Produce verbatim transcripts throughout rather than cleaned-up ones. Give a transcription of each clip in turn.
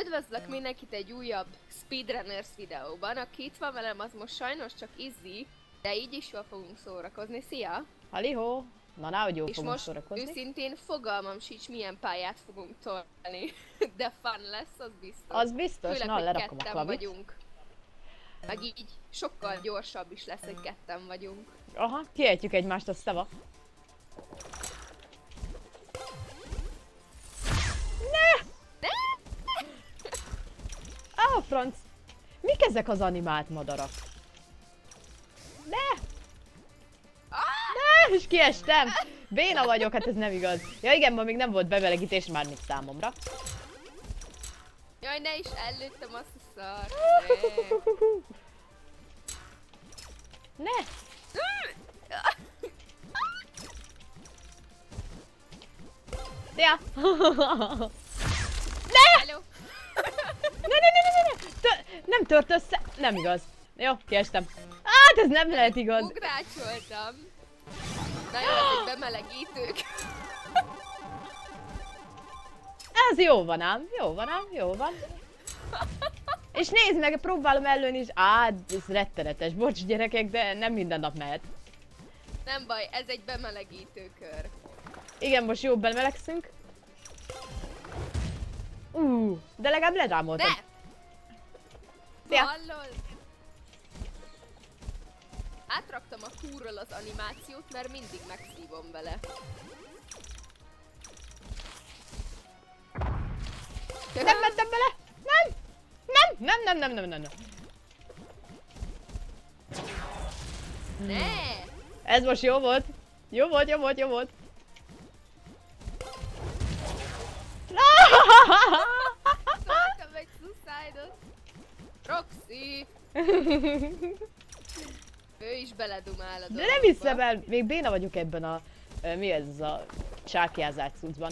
Üdvözlök mindenkit egy újabb Speedrunners videóban. Aki itt van velem, az most sajnos csak Izzy, de így is jól fogunk szórakozni. Szia! Halihó! Na, náhogy jól és fogunk most szórakozni. őszintén fogalmam sincs, milyen pályát fogunk tolni, de fun lesz, az biztos. Az biztos, főleg, na, hogy lerakom a ketten klavit. vagyunk. Meg így sokkal gyorsabb is lesz, hogy ketten vagyunk. Aha, kiejtjük egymást, a szava. Ne! Ne! Á, franc! Mik ezek az animált madarak? Ne! Ne! És kiestem! Béna vagyok, hát ez nem igaz. Ja igen, ma még nem volt bemelegítés mármint számomra. Jaj, ne is előttem azt a szart. Ne! Szia! Ne! Hello. Ne, ne, ne, ne, ne, ne! Tö nem tört össze! Nem igaz. Jó, kiestem. Hát ez nem lehet igaz. Ugrácsoltam. Na jó, ezek bemelegítők. Ez jó van ám, jó van ám, jó van. És nézd meg, próbálom ellőni is. Á, ez rettenetes. Bocs gyerekek, de nem minden nap mehet. Nem baj, ez egy bemelegítő kör. Igen, most jó bemelegszünk. Uh, de legalább ledámoltad. Ne! Szia! Hallod? Átraktam a húrról az animációt, mert mindig megszívom vele. Nem mentem bele! Nem! Nem! Nem, nem, nem, nem, nem, nem. Ne! Ez most jó volt. Jó volt, jó volt, jó volt. Szóltam egy suicide-ot. Roxy! Ő is beledumál a De nem hiszem el, még béna vagyok ebben a... Uh, mi ez a csákjázás cuccban.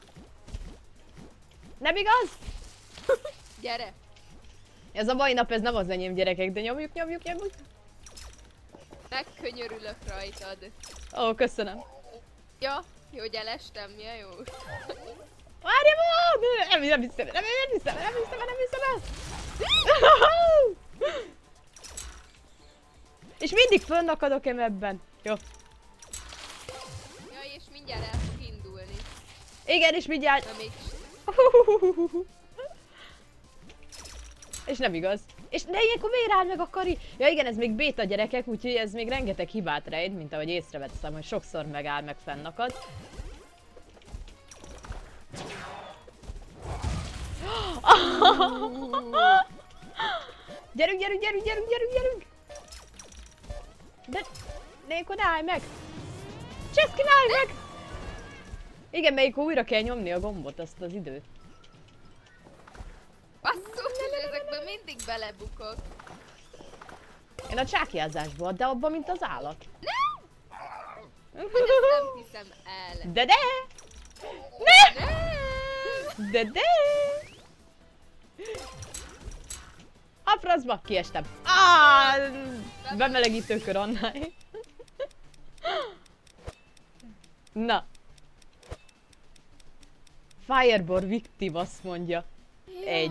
Nem igaz? Gyere! Ez a mai nap, ez nem az enyém gyerekek, de nyomjuk, nyomjuk, nyomjuk. Megkönyörülök rajtad. Ó, köszönöm. Ja, hogy elestem, milyen jó. Várja ma! Nem, nem hiszem, nem, nem hiszem, nem hiszem, nem hiszem el. És mindig fönnakadok-e ebben. Jó. Jaj, és mindjárt el fog indulni. Igen, és mindjárt... Na még... És nem igaz. És de ilyenkor miért áll meg a kari? Ja igen, ez még béta gyerekek, úgyhogy ez még rengeteg hibát rejt, mint ahogy észrevettem, hogy sokszor megáll, meg fennakad. Gyerünk, gyerünk, gyerünk, gyerünk, gyerünk, gyerünk! De... Nékor ne állj meg! Cseszki, ne állj meg! Igen, melyik újra kell nyomni a gombot, azt az időt. Basszus, ezekben mindig belebukok. Én a csákjázásból, de abban, mint az állat. Nem! Ezt nem hiszem el. De de! Ne! Nem! De de! A francba, kiestem. Áááá! Bemelegítőkör annál. Na. Fireball victim azt mondja. Egy.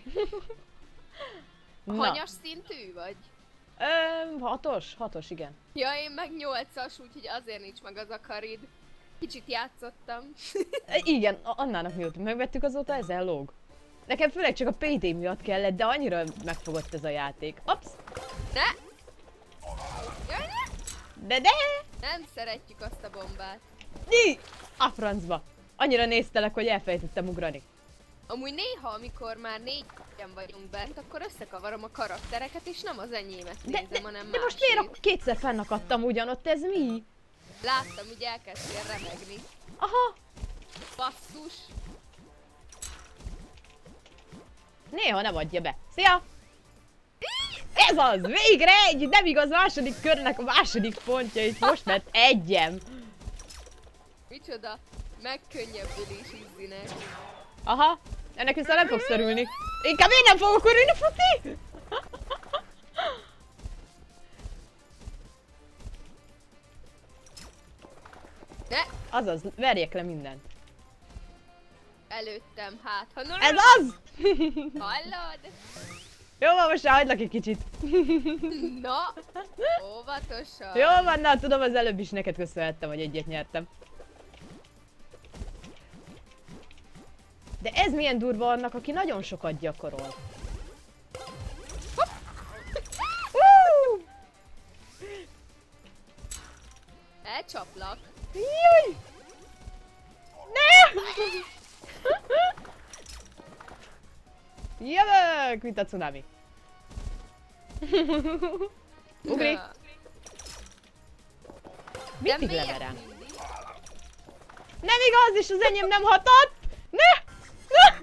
Na. Hanyas szintű vagy? Öm, hatos, hatos, igen. Ja, én meg nyolcas, úgyhogy azért nincs meg az a karid. Kicsit játszottam. Igen, Annának mióta megvettük, azóta ezzel lóg. Nekem főleg csak a pé dé miatt kellett, de annyira megfogott ez a játék. Ops! Ne! Jaj, ne! De de! Nem szeretjük azt a bombát. Ni! A francba! Annyira néztelek, hogy elfelejtettem ugrani. Amúgy néha, amikor már négyen vagyunk bent, akkor összekavarom a karaktereket, és nem az enyémet De, nézem, de, hanem de most másét. miért akkor kétszer fennakadtam ugyanott, ez mi? Láttam, hogy elkezdtél remegni. Aha! Basszus! Néha nem adja be. Szia! Ez az! Végre egy! Nem igaz, második körnek a második pontja, itt most mert egyem. Micsoda megkönnyebbülés Izzinek. Aha! Ennek viszont nem fogsz örülni. Inkább én nem fogok örülni, Fruti! Ne! Azaz, verjek le mindent. Előttem, hát ha... Ez az! Hallod? Jó van, most hagylak egy kicsit. Na, óvatosan. Jó van, na tudom, az előbb is neked köszönhettem, hogy egyet nyertem. De ez milyen durva annak, aki nagyon sokat gyakorol. Uh! Elcsaplak. Jaj! Ne! Jövök, mint a cunami. Ugri! Na. Mit De miért leverem? mindig? Nem igaz, és az enyém nem hatott! Ne! Ne!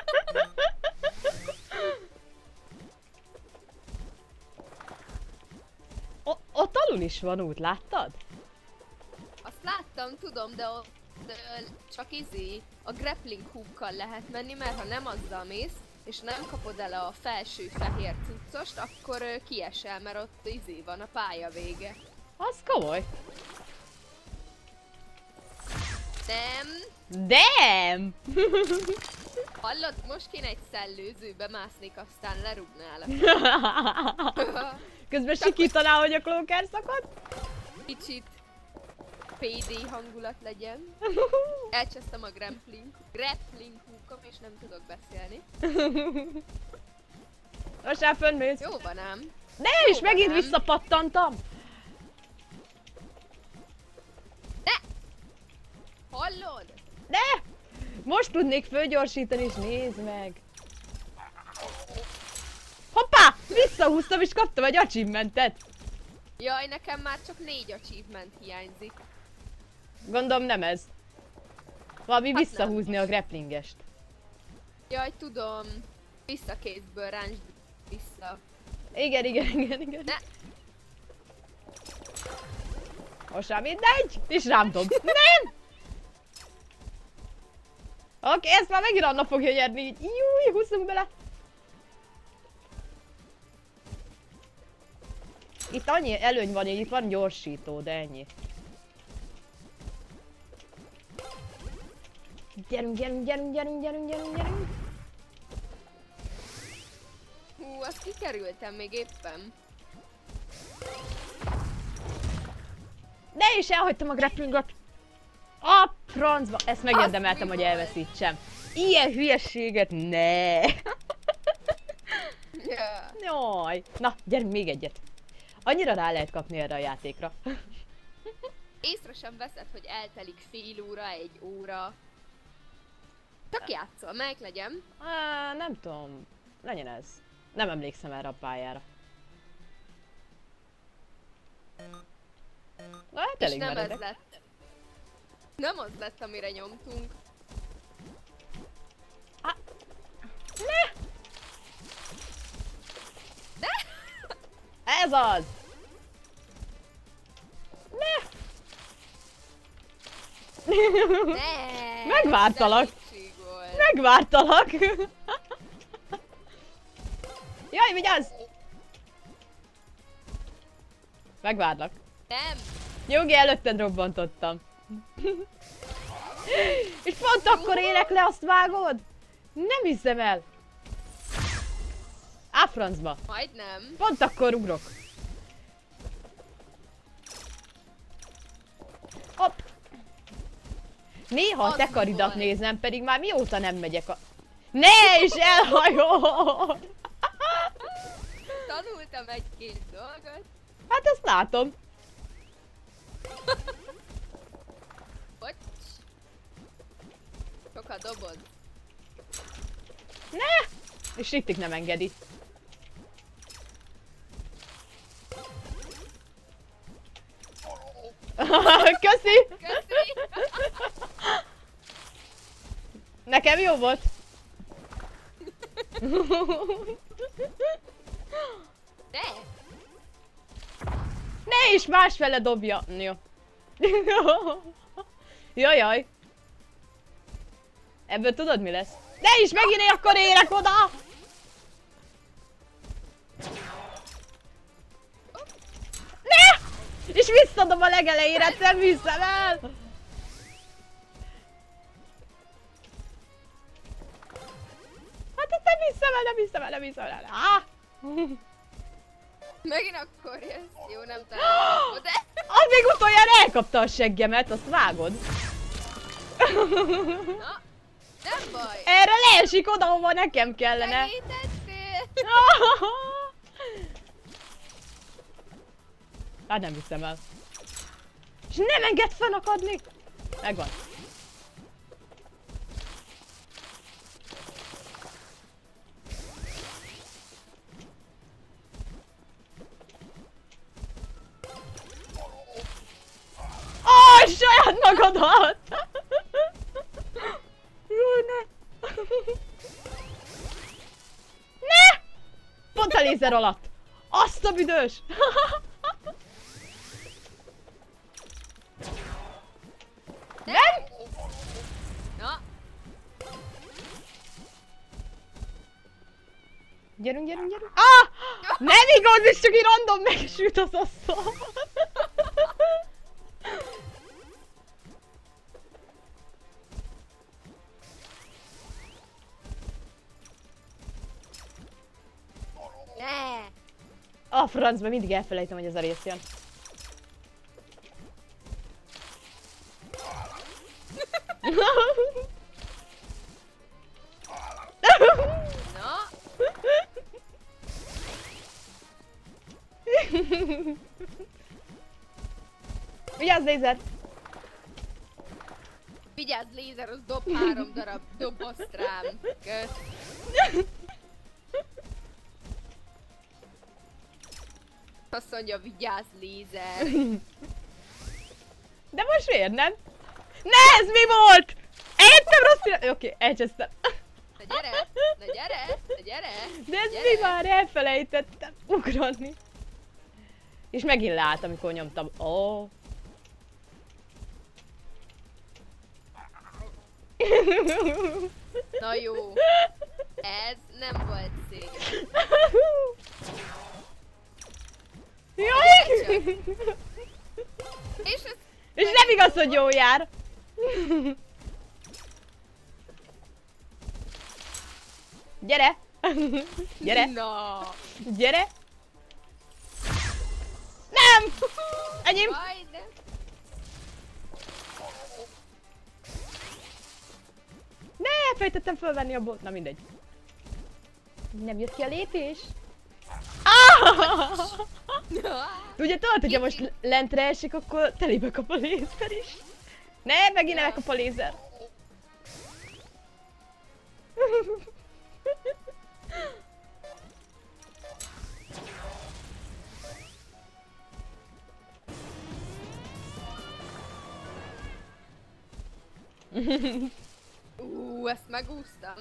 O ott alul is van út, láttad? Azt láttam, tudom, de ott ö, csak izé, a grappling hookkal lehet menni, mert ha nem azzal mész, és nem kapod el a felső fehér cuccost, akkor ö, kiesel, mert ott izé van a pálya vége. Az komoly. Nem? Damn! Hallod, most kéne egy szellőzőbe másznék, aztán lerugnálak. Közben sikítaná, hogy a klóker szakadt? Kicsit pé dé hangulat legyen. Elcsesztem a grappling, grappling hookom, és nem tudok beszélni. Most már fönnmész. Jó van ám. De és van megint ám. visszapattantam. De! Hallod? De! Most tudnék fölgyorsítani, és nézd meg. Hoppá! Visszahúztam, és kaptam egy achievementet. Jaj, nekem már csak négy achievement hiányzik. Gondolom nem ez. Valami Hát visszahúzni nem. a grapplingest. Jaj, tudom. Visszakézből ráncsd vissza. Igen, igen, igen, igen. Ne! Most már mindegy, és rám dob. Nem! Oké, okay, ezt már megint Anna fogja nyerni, így júj, húzzunk bele. Itt annyi előny van, hogy itt van gyorsító, de ennyi. Gyerünk, gyerünk, gyerünk, gyerünk, gyerünk, gyerünk, gyerünk. Hú, azt kikerültem még éppen. De is elhagytam a grapplingot. A francba! Ezt megérdemeltem, Azt hogy mi elveszítsem. Ilyen hülyeséget ne! Ja. Jaj! Na, gyerünk még egyet. Annyira rá lehet kapni erre a játékra. Észre sem veszed, hogy eltelik fél óra, egy óra. Csak játszol, melyik legyen? Á, nem tudom. Legyen ez. Nem emlékszem erre a pályára. Na, hát És elég nem meredek. ez lett. Nem az lett, amire nyomtunk. Á, ne! De? Ez az! Ne! Ne! Megvártalak. Segítség volt. Megvártalak! Jaj, vigyázz! Megvárlak. Nem! Jogi, előtted robbantottam. És pont akkor érek le, azt vágod? Nem hiszem el. Á, francba. Majdnem. Pont akkor ugrok. Hopp. Néha a Az te karidat baj. nézem, pedig már mióta nem megyek a... Ne, és elhajol! Tanultam egy-két dolgot. Hát ezt látom. Bocs. Sokat dobod. Ne! És Rittik nem engedi. Köszi! Köszi! Nekem jó volt. De! Ne is másfele dobja. Jó. Jajjaj. Ebből tudod mi lesz? Ne is megint én akkor érek oda! Ne! És visszadom a legelejére, nem hiszem el! Hát hát nem hiszem el, nem hiszem el, nem hiszem el. Ah! Megint akkor jössz. Jó, nem találom, de... Az még utoljára elkapta a seggemet, azt vágod. Na, nem baj. Erre leesik oda, hova nekem kellene. Segítettél. Hát nem hiszem el. És nem enged fennakadni. Megvan. Aj, saját magadat! Jaj, ne! Ne! Pont a lézer alatt! Azt a büdös! Nem? Na, Gyerünk, gyerünk, gyerünk! Ah! Nem igaz, és csak így random megsült az asztal! ne. A francban mindig elfelejtem, hogy ez a rész jön. Na, Vigyázz, lézer! vigyázz lézer, az dob három darab dobozt rám. Kösz. Azt mondja, vigyázz lézer. De most miért nem? Ne, ez mi volt? Értem rossz pillanat... Oké, elcsesztem. Na gyere, na gyere, na gyere. De ez gyere. mi már? Elfelejtettem ugrani. És megint lát, amikor nyomtam. Ó. Oh. Na jó. Ez nem volt szép. Jaj! És ez... És nem igaz, hogy jó jár. Gyere! Gyere! Na. Gyere! Nem! Enyém! Jaj, de... Ne, elfejtettem fölvenni a bot. Na mindegy. Nem jött ki a lépés? Ah! Ugye tudod, hogyha most lentre esik, akkor telébe kap a lézer is. Ne, megint elkap a lézer. Ú, ezt megúsztam.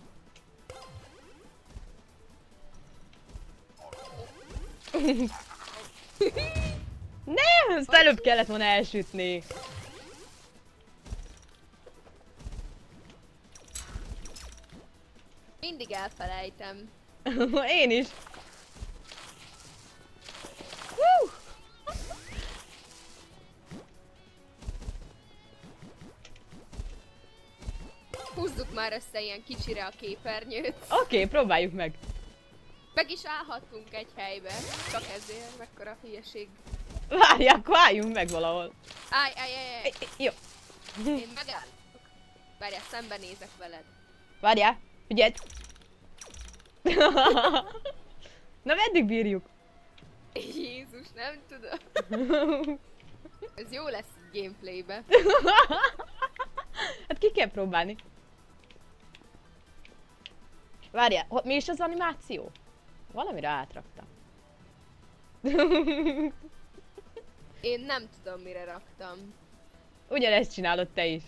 Nem, ezt előbb kellett volna elsütni. Mindig elfelejtem. Én is. Hú! Húzzuk már össze ilyen kicsire a képernyőt. Oké, okay, próbáljuk meg. Meg is állhatunk egy helybe. Csak ezért, mekkora hülyeség. Várjál, akkor álljunk meg valahol. Állj, állj, állj, állj. Jó. Én megállok. Várjál, szembenézek veled. Várjál, figyelj. Na, meddig bírjuk? Jézus, nem tudom. Ez jó lesz gameplaybe. Hát ki kell próbálni. Várjál, ho- mi is az animáció? Valamire átraktam. Én nem tudom, mire raktam. Ugyanezt csinálod te is.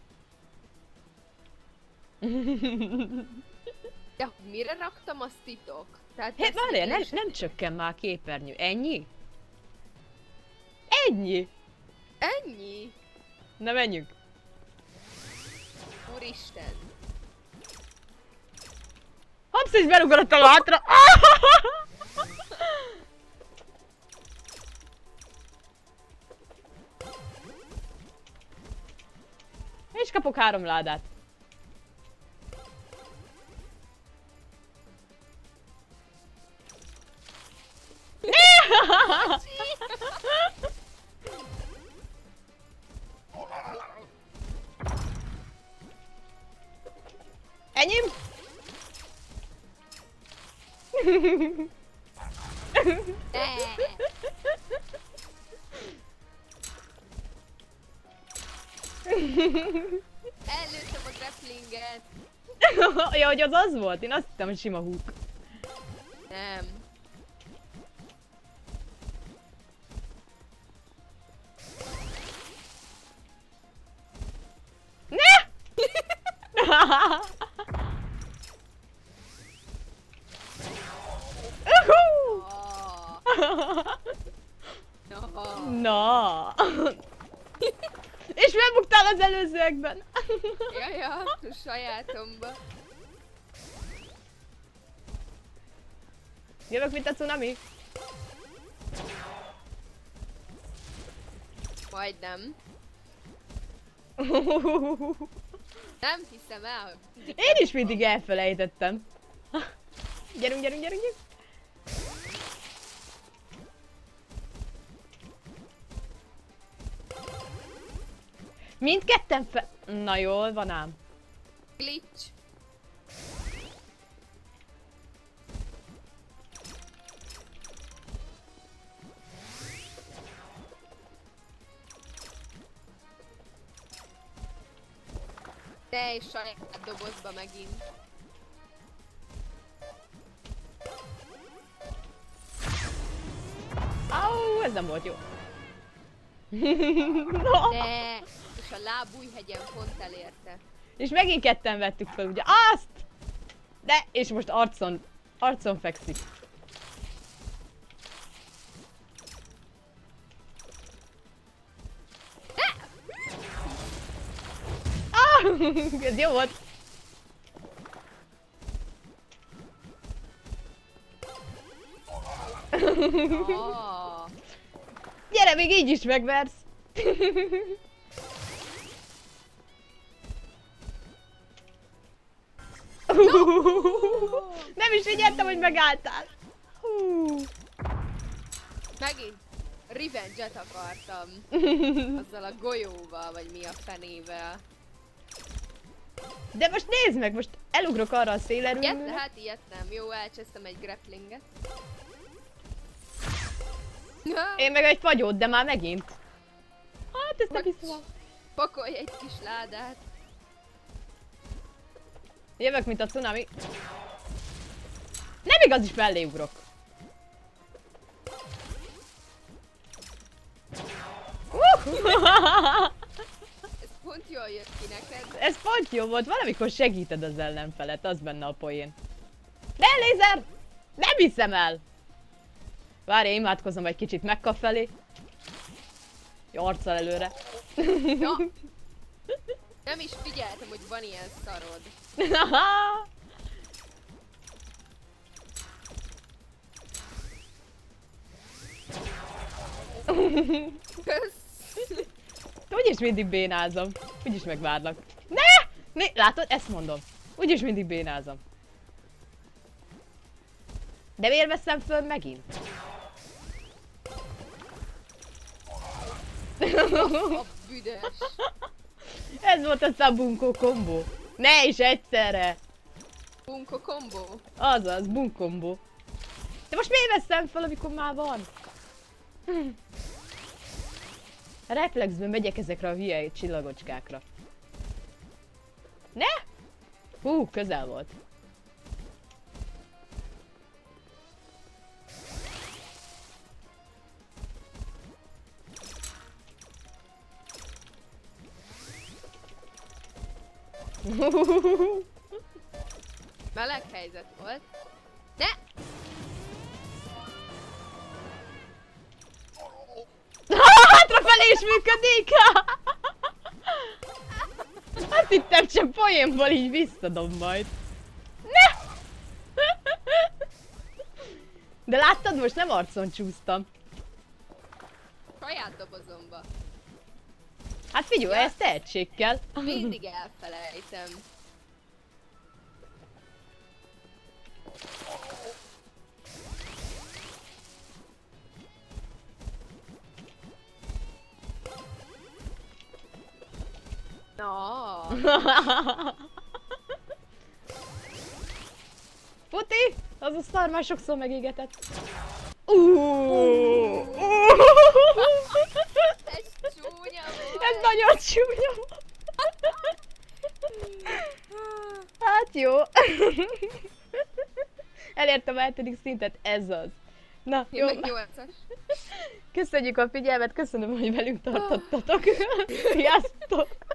De hogy mire raktam, az titok. Tehát Hé, ezt várjál, én nem, is- nem csökken már a képernyő. Ennyi? Ennyi? Ennyi? Na, menjünk. Úristen. Hopsz, és berugrott a látra. És kapok három ládát. Enyém? Ne! Előttem a grapplinget. Ja, hogy az az volt? Én azt hittem, hogy sima húk. Nem. Ne! Oh. No. Na. És megbuktál az előzőekben. Ja, ja, a sajátomba. Jövök, mint a cunami. Majdnem. Nem hiszem el, hogy... Én is mindig elfelejtettem. Gyerünk, gyerünk, gyerünk, gyerünk. Mindketten fe... Na jól van ám. Glitch. Te és saját dobozba megint. Au, ez nem volt jó. No. De, és a lábújhegyen pont elérte. És megint ketten vettük fel, ugye? Azt! De, és most arcon, arcon fekszik. Ah, ez jó volt. Oh. Gyere, még így is megversz. Nem is figyeltem, hogy megálltál. Hú. Megint revenge-et akartam. Azzal a golyóval, vagy mi a fenével. De most nézd meg, most elugrok arra a szélerőműre. Ilyet, hát ilyet nem. Jó, elcsesztem egy grapplinget. Én meg egy fagyót, de már megint. Hát ezt nem hiszem el. Pakolj egy kis ládát. Jövök, mint a cunami. Nem igaz, is mellé ugrok. Ez pont jól jött ki neked. Ez pont jó volt, valamikor segíted az ellenfelet, az benne a poén. Ne, lézer! Nem hiszem el! Várj, imádkozom egy kicsit megkap felé. Jó, arccal előre. Ja. Nem is figyeltem, hogy van ilyen szarod. Kösz. Úgyis mindig bénázom. Úgyis megvárlak. Ne! Né, látod? Ezt mondom. Úgyis mindig bénázom. De miért veszem föl megint? A büdös. Ez volt aztán bunkó kombó. Ne is egyszerre. Bunko kombó. Azaz, bunkombó. De most miért veszem fel, amikor már van? Hm. A reflexben megyek ezekre a hülye csillagocskákra. Ne? Hú, közel volt. Meleg helyzet volt. De! Hátrafelé is működik! Azt hittem, csak poénból így visszadom majd. Ne! De láttad, most nem arcon csúsztam. Saját dobozomba. Hát figyelj, Ja. ez tehetség kell. Mindig elfelejtem. No. Morty! Az a szar már sokszor megégetett. Uh, Ez csúnya volt. Ez nagyon csúnya volt. Hát jó. Elértem a hetedik szintet, ez az. Na, Én jó. meg nyolcas. Köszönjük a figyelmet, köszönöm, hogy velünk tartottatok. Sziasztok!